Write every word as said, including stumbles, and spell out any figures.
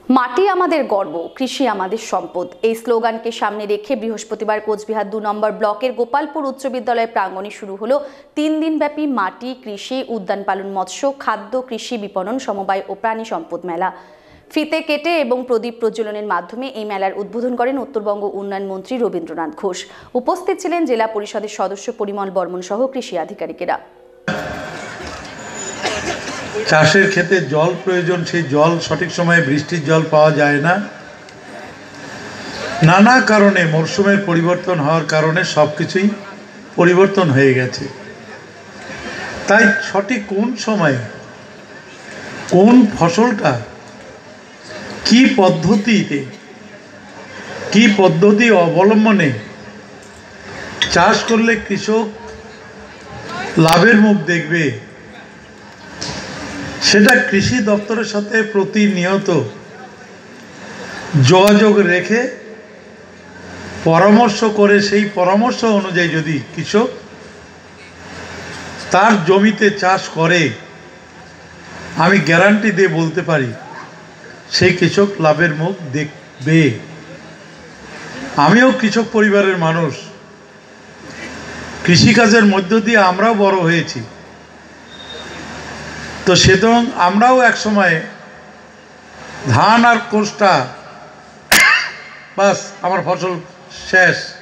মাটি আমাদের গর্ব, কৃষি আমাদের সম্পদ। এই স্লোগানকে সামনে রেখে বৃহস্পতিবার কোচবিহার দু নম্বর ব্লকের গোপালপুর উচ্চ বিদ্যালয় প্রাঙ্গণে শুরু হলো তিন দিনব্যাপী মাটি, কৃষি, উদ্যান পালন, মৎস্য, খাদ্য, কৃষি বিপণন, সমবায় ও প্রাণী সম্পদ মেলা। ফিতে কেটে এবং প্রদীপ প্রজ্বলনের মাধ্যমে এই মেলার উদ্বোধন করেন উত্তরবঙ্গ উন্নয়ন মন্ত্রী রবীন্দ্রনাথ ঘোষ। উপস্থিত ছিলেন জেলা পরিষদের সদস্য পরিমল বর্মন সহ কৃষি আধিকারিকেরা। চাষের ক্ষেত্রে জল প্রয়োজন, সেই জল সঠিক সময়ে বৃষ্টির জল পাওয়া যায় না। নানা কারণে মরশুমের পরিবর্তন হওয়ার কারণে সব কিছুই পরিবর্তন হয়ে গেছে। তাই সঠিক কোন সময়ে কোন ফসলটা কি পদ্ধতিতে কি পদ্ধতি অবলম্বনে চাষ করলে কৃষক লাভের মুখ দেখবে, সেটা কৃষি দপ্তরের সাথে প্রতিনিয়ত যোগাযোগ রেখে পরামর্শ করে সেই পরামর্শ অনুযায়ী যদি কৃষক তার জমিতে চাষ করে, আমি গ্যারান্টি দিয়ে বলতে পারি সেই কৃষক লাভের মুখ দেখবে। আমিও কৃষক পরিবারের মানুষ, কৃষিকাজের মধ্য দিয়ে আমরাও বড় হয়েছি। তো সুতরাং আমরাও এক সময় ধান আর কোষ্টা, বাস আমার ফসল শেষ,